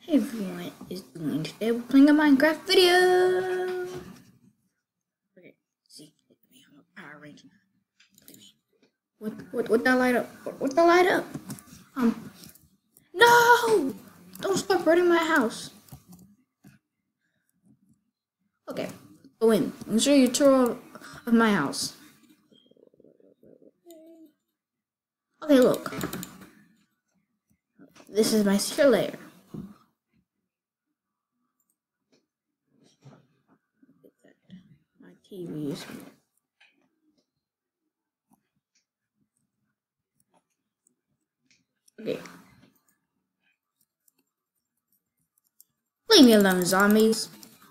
Hey everyone, is doing today? We're playing a Minecraft video. Okay, see, look at me. I'm a Power Ranger. Look at me. What that light up? What the light up? No! Don't start burning my house. Okay, go in. I'll show you a tour of my house. Okay, look. This is my secret lair. My TV is. Okay. Leave me alone, zombies.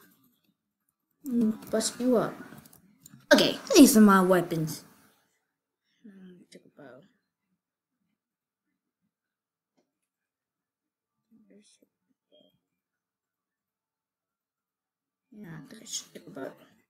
Bust you up. Okay, these are my weapons. Take a bow. Yeah, I think I should take a bow.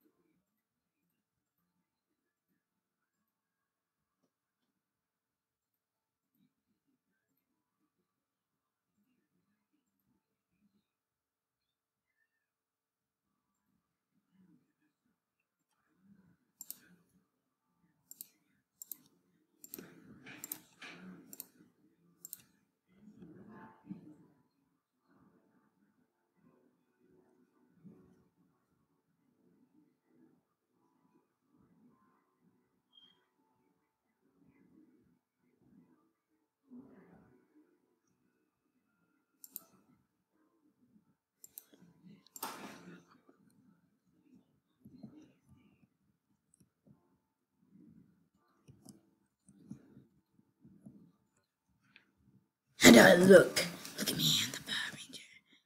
How do I look? Look at me, I'm the Power Ranger.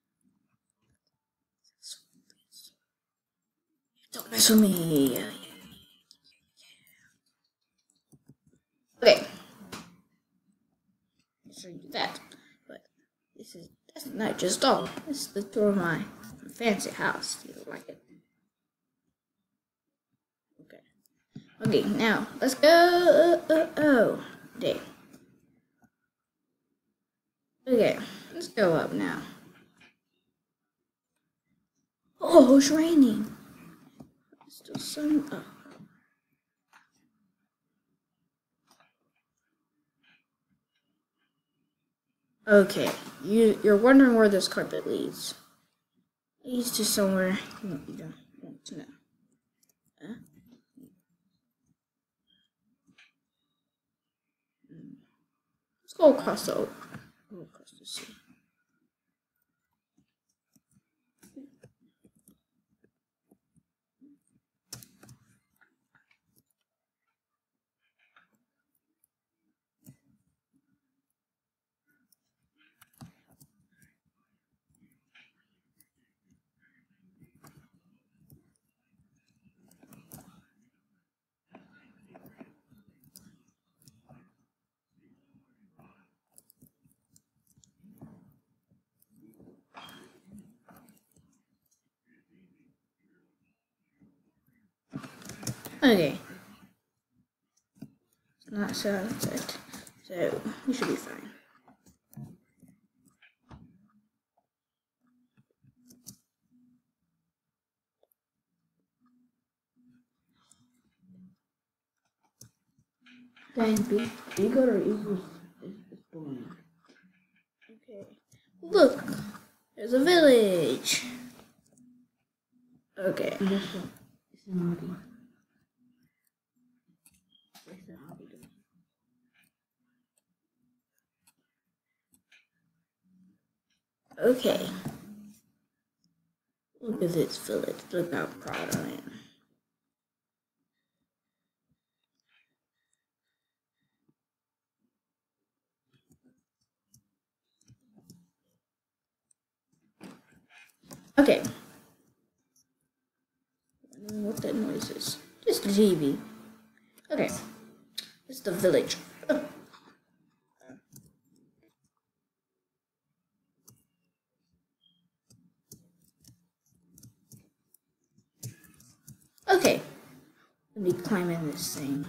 Don't mess with me. Okay. I'll show you that. But that's not just all. This is the tour of my fancy house. You like it? Okay. Okay, now let's go. Okay. Okay, let's go up now. Oh, it's raining. It's still sun up. Okay, you're wondering where this carpet leads. It leads to somewhere you don't want to know. Huh? Let's go across the oak. Go across the sea. Okay. It's not sunset, so we should be fine. Then Beagle or Eagles is born. Okay. Look! There's a village! Okay. It's an Audi. Okay. Look at this village. Look how proud I am. Okay. I don't know what that noise is. Just the TV. Okay. It's the village. Okay. Let me climb in this thing.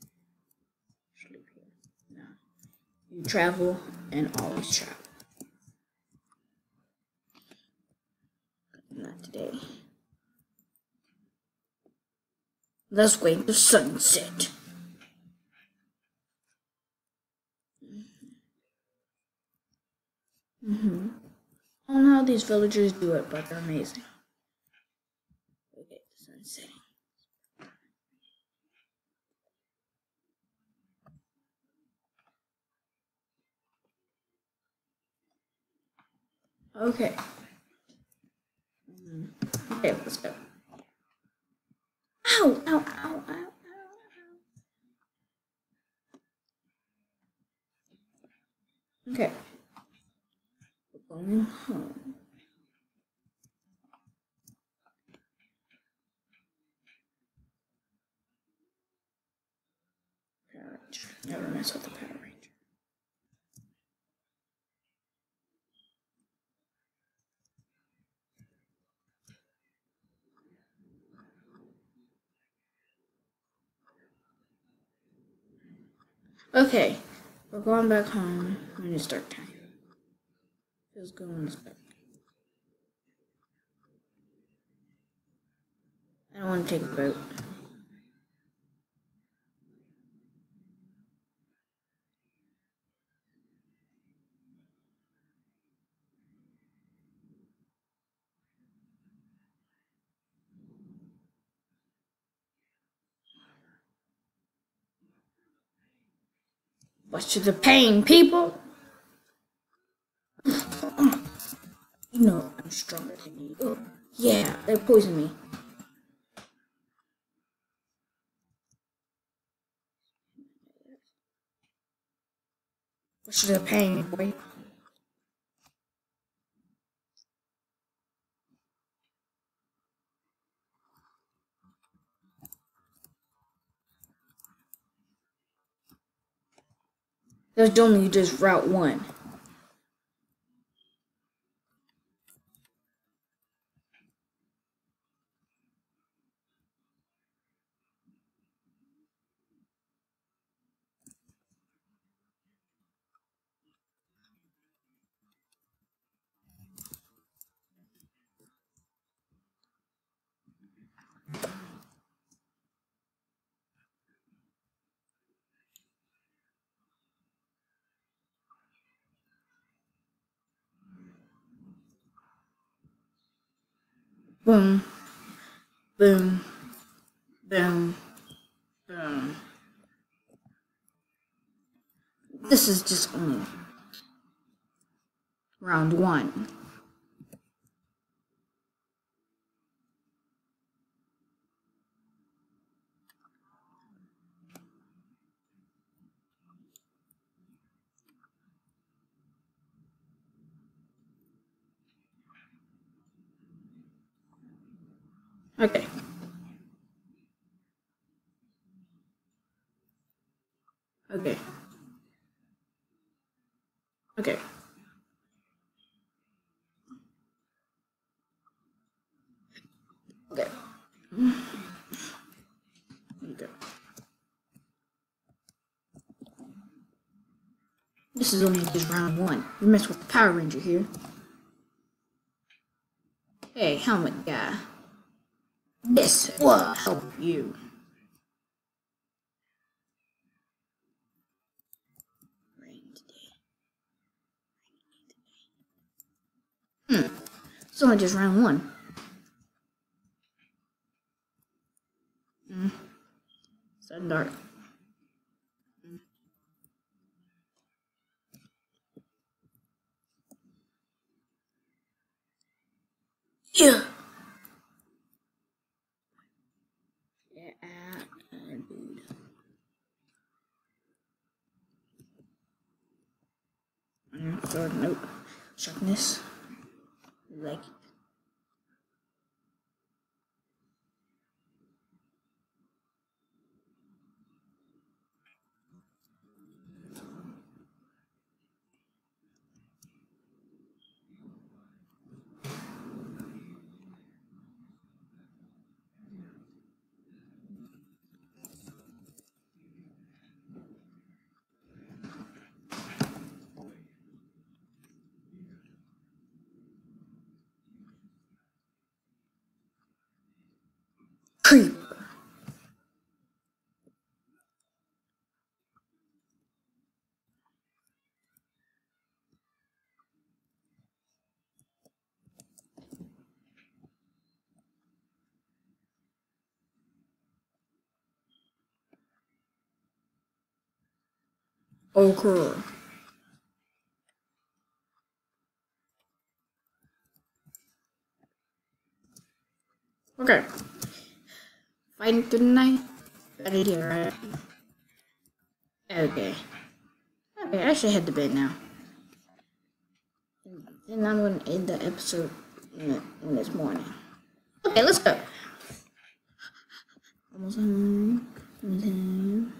Sleep here. No. You travel and always travel. not today. Let's wait the sunset. I don't know how these villagers do it, but they're amazing. Okay, the sun's setting. Okay. Okay, let's go. Ow, ow, ow, ow, ow. Okay. We're going home. Power Ranger. Never mess with the Power Ranger. Okay, we're going back home when it's dark time. Feels good when it's dark. I don't want to take a boat. What's the pain, people? You know I'm stronger than you. Oh, yeah, they poisoned me. What's the pain, boy? There's only just Route 1. Boom, boom, boom, boom. This is just only round 1. Okay. Okay. Okay. Okay. Okay. This is only just round 1. You mess with the Power Ranger here. Hey, helmet guy. This will help you. It's only just round 1. Sudden dark. Yeah. Nope. Sharpness. Like it. Creep. Okay. Okay. Fighting through the night. Got it here, right? Okay. Okay, I should head to bed now. Then I'm gonna end the episode when it's morning. Okay, let's go. Almost home. Almost home.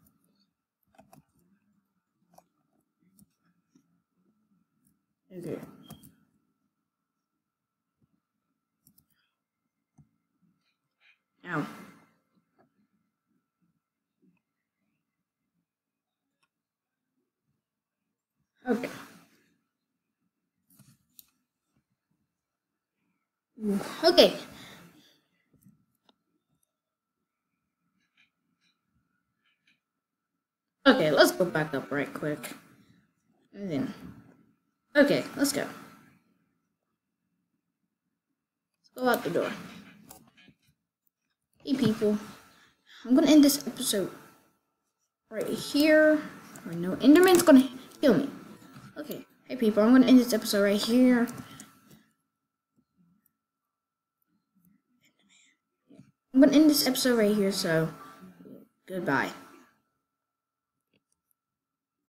Okay. Ow. Okay. Okay. Okay, let's go back up right quick. And then. Okay, let's go. Let's go out the door. Hey people. I'm gonna end this episode right here. Or no, Enderman's gonna kill me. Okay. Hey people, I'm gonna end this episode right here. I'm gonna end this episode right here, so goodbye.